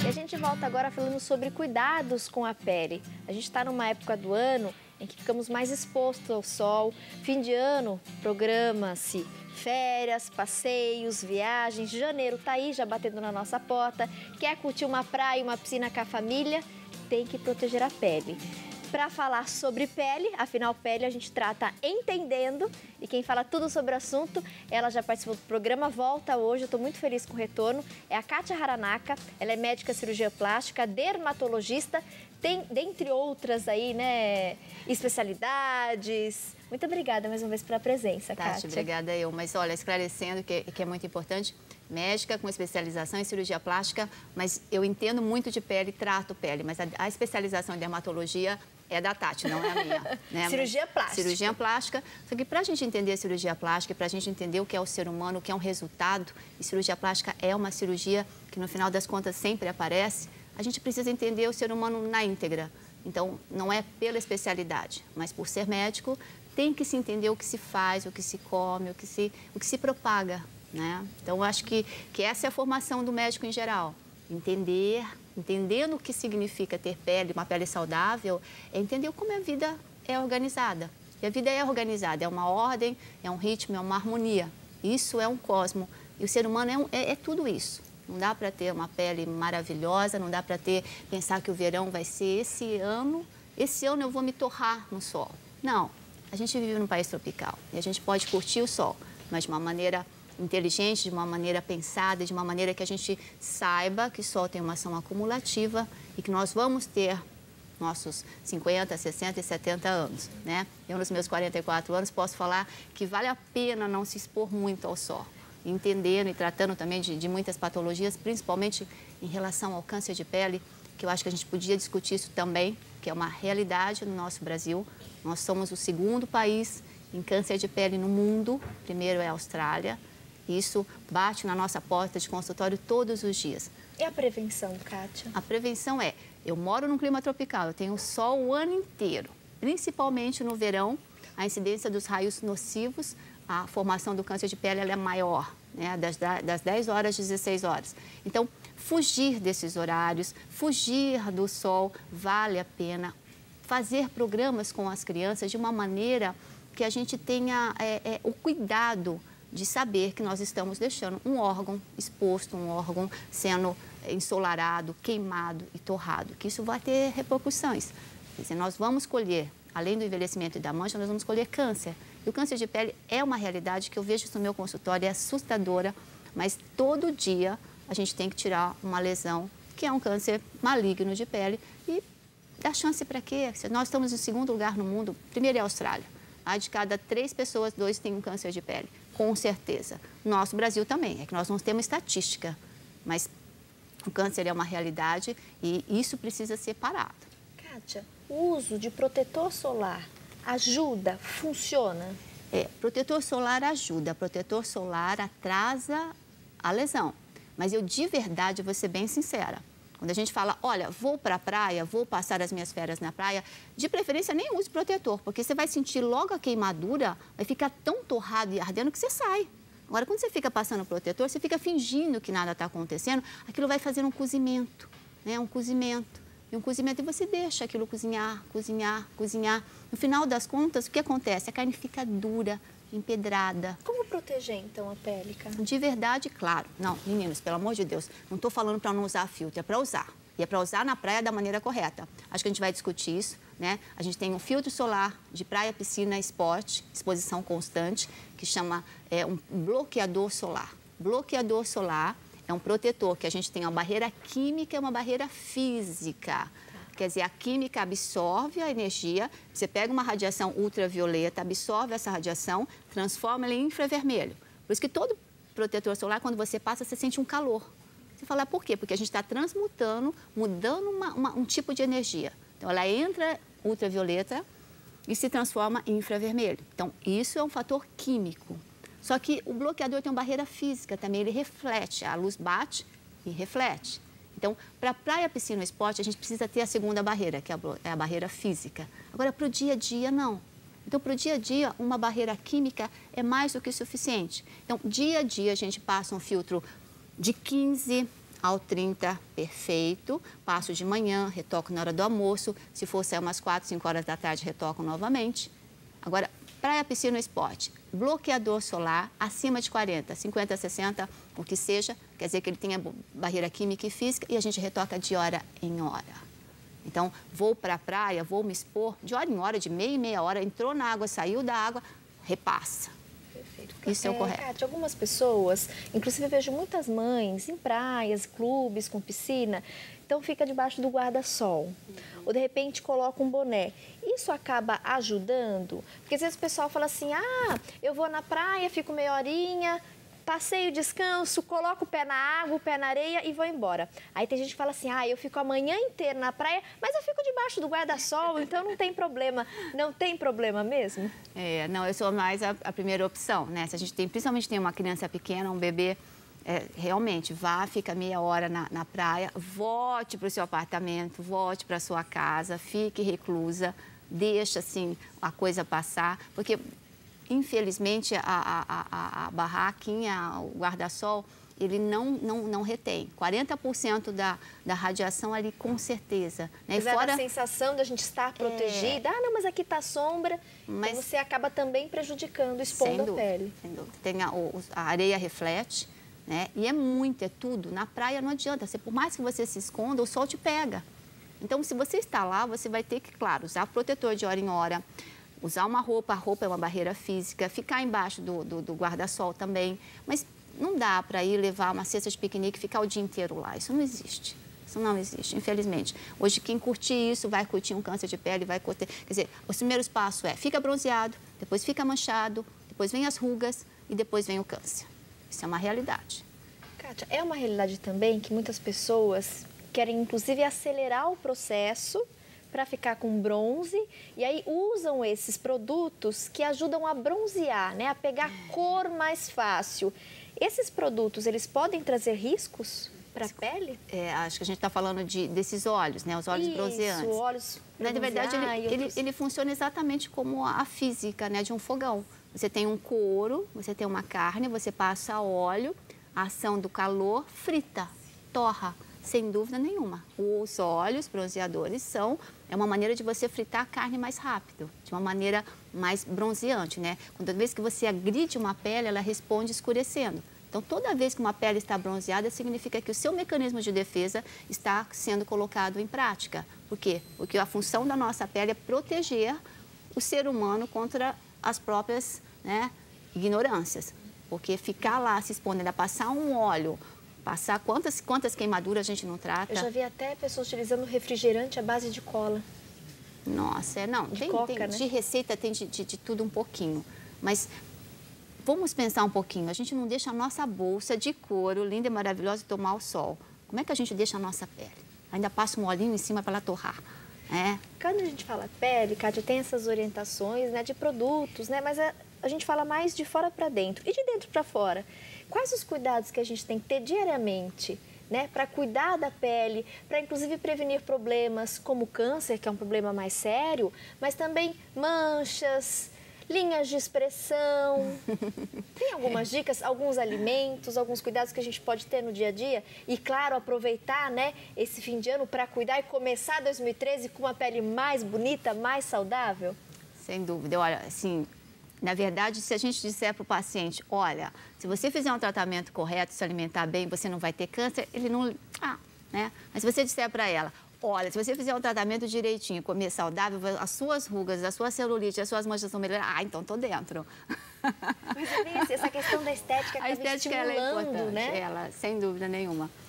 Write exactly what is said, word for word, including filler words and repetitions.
E a gente volta agora falando sobre cuidados com a pele. A gente está numa época do ano em que ficamos mais expostos ao sol. Fim de ano, programa-se férias, passeios, viagens. Janeiro tá aí já batendo na nossa porta. Quer curtir uma praia, uma piscina com a família? Tem que proteger a pele. Para falar sobre pele, afinal, pele a gente trata entendendo. E quem fala tudo sobre o assunto, ela já participou do programa, volta hoje, eu estou muito feliz com o retorno. É a Kátia Haranaka, ela é médica cirurgia plástica, dermatologista, tem, dentre outras aí, né, especialidades. Muito obrigada mais uma vez pela presença, Kátia. Tati, obrigada eu. Mas olha, esclarecendo que, que é muito importante, médica com especialização em cirurgia plástica, mas eu entendo muito de pele, trato pele, mas a, a especialização em dermatologia é da Tati, não é a minha. Né? Cirurgia plástica. Cirurgia plástica. Só que para a gente entender a cirurgia plástica, para a gente entender o que é o ser humano, o que é um resultado, e cirurgia plástica é uma cirurgia que no final das contas sempre aparece, a gente precisa entender o ser humano na íntegra. Então, não é pela especialidade, mas por ser médico, tem que se entender o que se faz, o que se come, o que se, o que se propaga. Né? Então, eu acho que, que essa é a formação do médico em geral. Entender, entendendo o que significa ter pele, uma pele saudável, é entender como a vida é organizada. E a vida é organizada, é uma ordem, é um ritmo, é uma harmonia. Isso é um cosmo. E o ser humano é, um, é, é tudo isso. Não dá para ter uma pele maravilhosa, não dá para ter, pensar que o verão vai ser esse ano, esse ano eu vou me torrar no sol. Não, a gente vive num país tropical e a gente pode curtir o sol, mas de uma maneira inteligente, de uma maneira pensada, de uma maneira que a gente saiba que o sol tem uma ação acumulativa e que nós vamos ter nossos cinquenta, sessenta e setenta anos, né? Eu, nos meus quarenta e quatro anos, posso falar que vale a pena não se expor muito ao sol, entendendo e tratando também de, de muitas patologias, principalmente em relação ao câncer de pele, que eu acho que a gente podia discutir isso também, que é uma realidade no nosso Brasil. Nós somos o segundo país em câncer de pele no mundo, primeiro é a Austrália. Isso bate na nossa porta de consultório todos os dias. E a prevenção, Kátia? A prevenção é, eu moro num clima tropical, eu tenho sol o ano inteiro, principalmente no verão, a incidência dos raios nocivos, a formação do câncer de pele ela é maior, né, das, das dez horas às dezesseis horas. Então, fugir desses horários, fugir do sol, vale a pena. Fazer programas com as crianças de uma maneira que a gente tenha é, é, o cuidado de saber que nós estamos deixando um órgão exposto, um órgão sendo ensolarado, queimado e torrado, que isso vai ter repercussões. Quer dizer, nós vamos colher, além do envelhecimento e da mancha, nós vamos colher câncer. E o câncer de pele é uma realidade que eu vejo isso no meu consultório, é assustadora, mas todo dia a gente tem que tirar uma lesão, que é um câncer maligno de pele, e dá chance para quê? Nós estamos em segundo lugar no mundo, primeiro é a Austrália. A de cada três pessoas, dois têm um câncer de pele, com certeza. Nosso Brasil também, é que nós não temos estatística, mas o câncer é uma realidade e isso precisa ser parado. Kátia, o uso de protetor solar ajuda, funciona? É, protetor solar ajuda, protetor solar atrasa a lesão. Mas eu de verdade vou ser bem sincera. Quando a gente fala, olha, vou para a praia, vou passar as minhas férias na praia, de preferência nem use protetor, porque você vai sentir logo a queimadura, vai ficar tão torrado e ardendo que você sai. Agora, quando você fica passando protetor, você fica fingindo que nada está acontecendo, aquilo vai fazer um cozimento, né? Um cozimento. E um cozimento, e você deixa aquilo cozinhar, cozinhar, cozinhar. No final das contas, o que acontece? A carne fica dura, empedrada. Como proteger, então, a pele, Kátia? De verdade, claro. Não, meninos, pelo amor de Deus, não estou falando para não usar filtro, é para usar. E é para usar na praia da maneira correta. Acho que a gente vai discutir isso, né? A gente tem um filtro solar de praia, piscina, esporte, exposição constante, que chama é, um bloqueador solar. Bloqueador solar é um protetor que a gente tem uma barreira química e uma barreira física. Quer dizer, a química absorve a energia, você pega uma radiação ultravioleta, absorve essa radiação, transforma ela em infravermelho. Por isso que todo protetor solar, quando você passa, você sente um calor. Você fala, por quê? Porque a gente está transmutando, mudando uma, uma, um tipo de energia. Então, ela entra ultravioleta e se transforma em infravermelho. Então, isso é um fator químico. Só que o bloqueador tem uma barreira física também, ele reflete, a luz bate e reflete. Então, para praia, piscina e esporte, a gente precisa ter a segunda barreira, que é a barreira física. Agora, para o dia a dia, não. Então, para o dia a dia, uma barreira química é mais do que suficiente. Então, dia a dia, a gente passa um filtro de quinze ao trinta, perfeito. Passo de manhã, retoco na hora do almoço. Se for sair umas quatro, cinco horas da tarde, retoco novamente. Agora, praia, piscina, esporte. Bloqueador solar acima de quarenta, cinquenta, sessenta, o que seja. Quer dizer que ele tenha barreira química e física e a gente retoca de hora em hora. Então, vou para a praia, vou me expor de hora em hora, de meia em meia hora. Entrou na água, saiu da água, repassa. Isso é o correto. Kátia, algumas pessoas, inclusive eu vejo muitas mães em praias, clubes com piscina, então fica debaixo do guarda-sol. Uhum. Ou de repente coloca um boné. Isso acaba ajudando? Porque às vezes o pessoal fala assim, ah, eu vou na praia, fico meia horinha, passeio, descanso, coloco o pé na água, o pé na areia e vou embora. Aí tem gente que fala assim, ah, eu fico a manhã inteira na praia, mas eu fico debaixo do guarda-sol, então não tem problema. Não tem problema mesmo? É, não, eu sou mais a, a primeira opção, né? Se a gente tem, principalmente tem uma criança pequena, um bebê, é, realmente, vá, fica meia hora na, na praia, volte para o seu apartamento, volte para a sua casa, fique reclusa, deixa, assim, a coisa passar, porque... Infelizmente, a, a, a, a barraquinha, o guarda-sol, ele não, não, não retém. quarenta por cento da, da radiação ali, com certeza. Né? Mas fora a sensação de a gente estar protegida. É... Ah, não, mas aqui está sombra. Mas então você acaba também prejudicando, expondo a pele. Sem dúvida. Tem a, a areia reflete, né? E é muito, é tudo. Na praia não adianta. Você, por mais que você se esconda, o sol te pega. Então, se você está lá, você vai ter que, claro, usar protetor de hora em hora, usar uma roupa, a roupa é uma barreira física, ficar embaixo do, do, do guarda-sol também, mas não dá para ir levar uma cesta de piquenique e ficar o dia inteiro lá, isso não existe, isso não existe, infelizmente. Hoje quem curtir isso vai curtir um câncer de pele, vai curtir, quer dizer, os primeiros passos é, fica bronzeado, depois fica manchado, depois vem as rugas e depois vem o câncer. Isso é uma realidade. Kátia, é uma realidade também que muitas pessoas querem inclusive acelerar o processo para ficar com bronze, e aí usam esses produtos que ajudam a bronzear, né? A pegar cor mais fácil. Esses produtos, eles podem trazer riscos para a pele? É, acho que a gente está falando de, desses óleos, né? Os óleos Isso, bronzeantes. óleos Na verdade, ele, ele, ele funciona exatamente como a física, né, de um fogão. Você tem um couro, você tem uma carne, você passa óleo, a ação do calor, frita, torra. Sem dúvida nenhuma. Os óleos bronzeadores são é uma maneira de você fritar a carne mais rápido, de uma maneira mais bronzeante, né? Toda vez que você agride uma pele, ela responde escurecendo. Então, toda vez que uma pele está bronzeada, significa que o seu mecanismo de defesa está sendo colocado em prática. Por quê? Porque a função da nossa pele é proteger o ser humano contra as próprias, né, ignorâncias. Porque ficar lá se expondo, ainda passar um óleo, passar quantas, quantas queimaduras a gente não trata. Eu já vi até pessoas utilizando refrigerante à base de cola. Nossa, é, não, de tem, coca, tem, né? De receita tem de, de, de tudo um pouquinho. Mas vamos pensar um pouquinho. A gente não deixa a nossa bolsa de couro, linda e maravilhosa, tomar o sol. Como é que a gente deixa a nossa pele? Ainda passa um olhinho em cima para ela torrar. É. Quando a gente fala pele, Kátia, tem essas orientações, né, de produtos, né? Mas a, a gente fala mais de fora para dentro e de dentro para fora. Quais os cuidados que a gente tem que ter diariamente, né, para cuidar da pele, para inclusive prevenir problemas como câncer, que é um problema mais sério, mas também manchas, linhas de expressão. Tem algumas dicas, alguns alimentos, alguns cuidados que a gente pode ter no dia a dia? E, claro, aproveitar, né, esse fim de ano para cuidar e começar dois mil e treze com uma pele mais bonita, mais saudável? Sem dúvida. Olha, assim, na verdade, se a gente disser para o paciente, olha, se você fizer um tratamento correto, se alimentar bem, você não vai ter câncer, ele não... Ah, né? Mas se você disser para ela, olha, se você fizer um tratamento direitinho, comer saudável, as suas rugas, a sua celulite, as suas manchas vão melhorar. Ah, então tô dentro. Mas é bem assim, essa questão da estética a acaba estética ela é estimulando, importante, né? Ela, sem dúvida nenhuma.